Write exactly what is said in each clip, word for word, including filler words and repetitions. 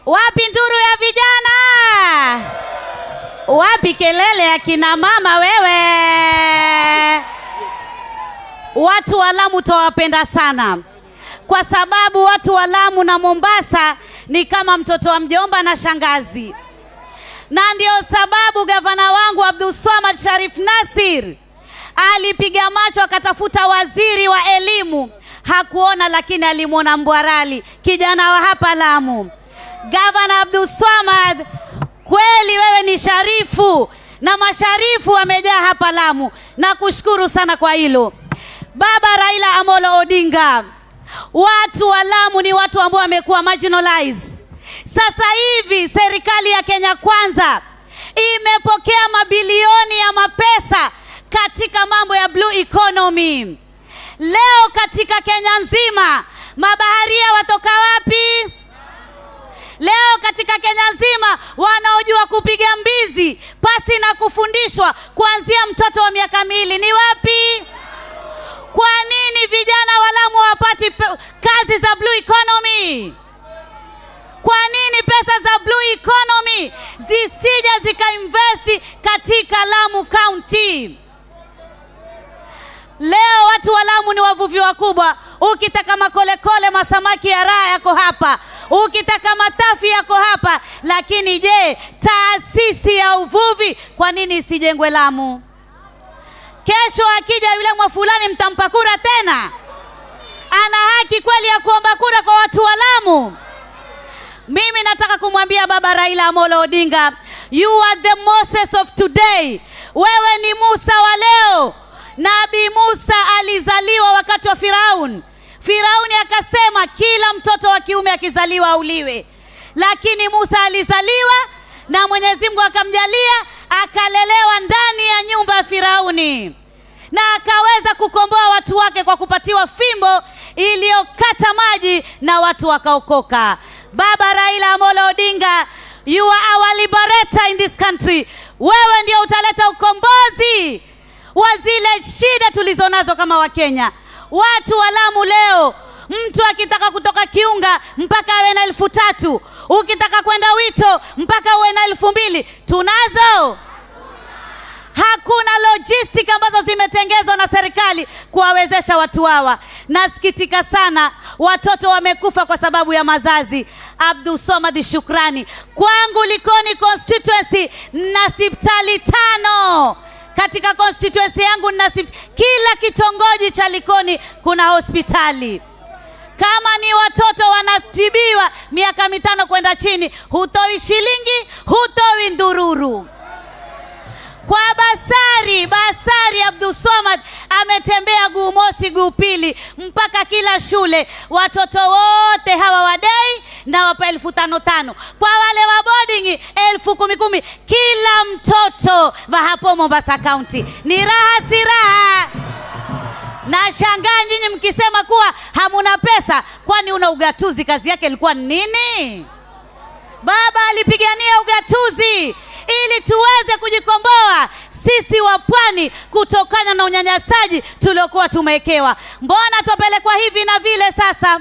Wapi nduru ya vijana? Wapi kelele ya kina mama wewe? Watu wa Lamu tawapenda sana, kwa sababu watu wa Lamu na Mombasa ni kama mtoto wa mjomba na shangazi. Na ndio sababu gavana wangu Abdulswamad Sharif Nasir alipiga macho akatafuta waziri wa elimu, hakuona, lakini alimuona Mbwarali, kijana wa hapa Lamu. Gavana Abdulswamad, kweli wewe ni sharifu na masharifu wamejaa hapa Lamu, na kushukuru sana kwa hilo. Baba Raila Amolo Odinga, watu wa Lamu ni watu ambao wamekuwa marginalized. Sasa hivi serikali ya Kenya Kwanza imepokea mabilioni ya mapesa katika mambo ya blue economy. Leo katika Kenya nzima mabaharia watoka wapi? Leo katika Kenya nzima wanaojua kupiga mbizi pasi na kufundishwa kuanzia mtoto wa miaka miwili ni wapi? Kwa nini vijana wa Lamu hawapati kazi za blue economy? Kwa nini pesa za blue economy zisija zikainvesti katika Lamu County? Leo watu wa Lamu ni wavuvi wakubwa. Ukitaka makole kole masamaki ya raha yako hapa, ukitaka matafi yako hapa. Lakini je, taasisi ya uvuvi kwa nini isijengwe Lamu? Kesho akija yule mwa fulani mtampa kura tena? Ana haki kweli ya kuomba kura kwa watu wa Lamu? Mimi nataka kumwambia Baba Raila Amolo Odinga, you are the Moses of today. Wewe ni Musa wa leo. Nabii Musa alizaliwa wakati wa Firaun. Firauni akasema kila mtoto wa kiume akizaliwa auliwe. Lakini Musa alizaliwa na Mwenyezi Mungu akamjalia akalelewa ndani ya nyumba ya Firauni, na akaweza kukomboa watu wake kwa kupatiwa fimbo iliyokata maji na watu wakaokoka. Baba Raila Amolo Odinga, you are our liberator in this country. Wewe ndio utaleta ukombozi wa zile shida tulizonazo kama wa Kenya. Watu wa Lamu leo, mtu akitaka kutoka Kiunga mpaka awe na elfu tatu, ukitaka kwenda Wito mpaka uwe na elfu mbili. Tunazo? Hakuna logistic ambazo zimetengezwa na serikali kuwawezesha watu hawa. Nasikitika sana, watoto wamekufa kwa sababu ya mazazi. Abdulswamad, shukrani. Kwangu Likoni constituency na hospitali tano. Katika constituency yangu na kila kitongoji cha Likoni kuna hospitali. Kama ni watoto wanatibiwa miaka mitano kwenda chini, hutoi shilingi, hutoi ndururu. Kwa basari, basari Abdulswamad ametembea guu mosi guu pili mpaka kila shule. Watoto wote hawa wadai na wapa elfu tano tano. Kwa wale wa boarding elfu kumi kumi. Kila mtoto wa hapo Mombasa County. Ni raha si raha? Na shangaa nyinyi mkisema kuwa hamuna pesa. Kwani una ugatuzi kazi yake ilikuwa nini? Baba alipigania ugatuzi ili tuweze kujikomboa sisi wa pwani kutokana na unyanyasaji tuliokuwa tumewekewa. Mbona tupelekwa hivi na vile sasa?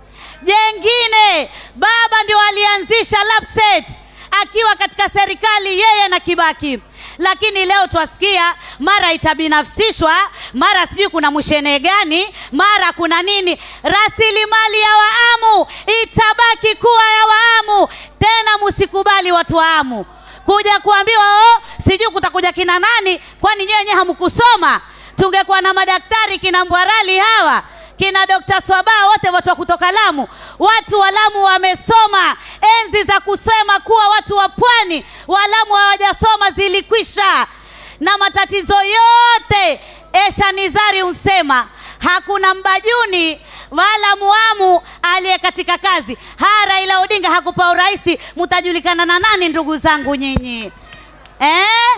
Jengine, baba ndio alianzisha LAPSSET akiwa katika serikali yeye na Kibaki. Lakini leo tuasikia mara itabinafsishwa, mara sijui kuna mshene gani, mara kuna nini. Rasilimali ya Waamu itabaki kuwa ya Waamu. Tena msikubali watu wa Amu kuja kuambiwa oh sijui kutakuja kina nani, kwani nyenye hamkusoma. Tungekuwa na madaktari kina Mbwarali hawa, kina Dokta Swaba, wote watu wa kutoka Lamu. Watu wa Lamu wamesoma. Enzi za kusema kuwa watu wa pwani wa Lamu hawajasoma zilikwisha. Na matatizo yote Esha Nizari unsema hakuna mbajuni wala muamu aliye katika kazi. Ha, Raila Odinga hakupa uraisi, mutajulikana na nani ndugu zangu nyinyi? Eh?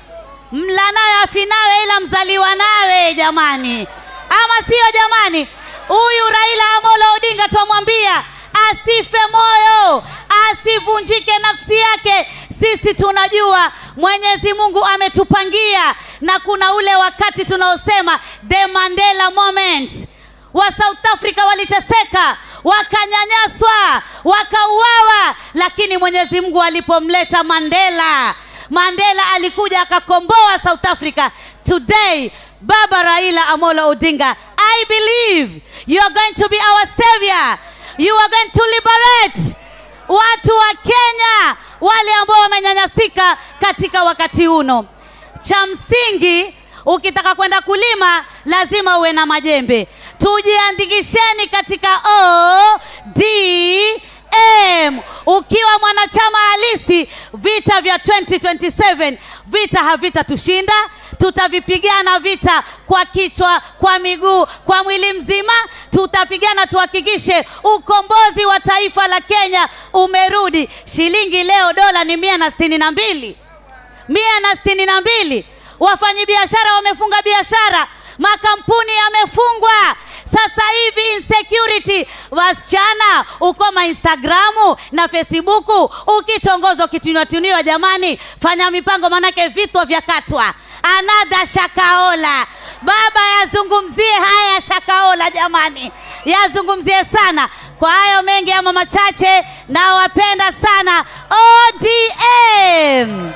Mla nawe afinawe ila mzaliwa nawe jamani. Ama sio jamani? Huyu Raila Amolo Odinga tumwambia asife moyo, asivunjike nafsi yake. Sisi tunajua Mwenyezi Mungu ametupangia, na kuna ule wakati tunaosema the Mandela moment. Wa South Africa waliteseka, wakanyanyaswa, wakauawa, lakini Mwenyezi Mungu alipomleta Mandela, Mandela alikuja akakomboa South Africa. Today, Baba Raila Amolo Odinga, I believe you are going to be our savior. You are going to liberate watu wa Kenya, wale ambao wamenyanyasika katika wakati uno. Cha msingi, ukitaka kwenda kulima lazima uwe na majembe. Tujiandikisheni katika O D M. Ukiwa mwanachama halisi, vita vya twenty twenty-seven, vita havita tushinda. Tutavipigana vita kwa kichwa, kwa miguu, kwa mwili mzima. Tutapigana tuhakikishe ukombozi wa taifa la Kenya umerudi. Shilingi leo dola ni mia na sitini na mbili. Mia na sitini na mbili. Wafanyabiashara wamefunga biashara, makampuni yamefungwa. Sasa hivi insecurity, wasichana uko ma Instagramu na Facebooku, ukitongozo kituniwa jamani, fanya mipango manake vitu vya katwa. Another Shakaola. Baba yazungumzie haya Shakaola jamani. Yazungumzie sana. Kwa hayo mengi ama machache, na wapenda sana O D M.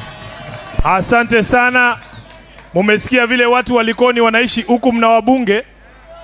Asante sana. Mumesikia vile watu walikoni wanaishi huku, mna wabunge